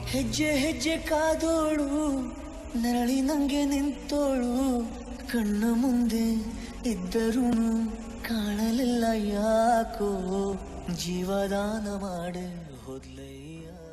ಹೆಜ್ಜೆ ಹೆಜ್ಜೆ ಕಾದೋಳು ನರಳಿ ನಂಗೆ ನಿಂತೋಳು ಕಣ್ಣ ಮುಂದೆ ಇದ್ದರೂ ಕಾಣಲಿಲ್ಲ ಯಾಕೋ ಜೀವದಾನ ಮಾಡೆ ಹೋದ್ಲಯ್ಯ.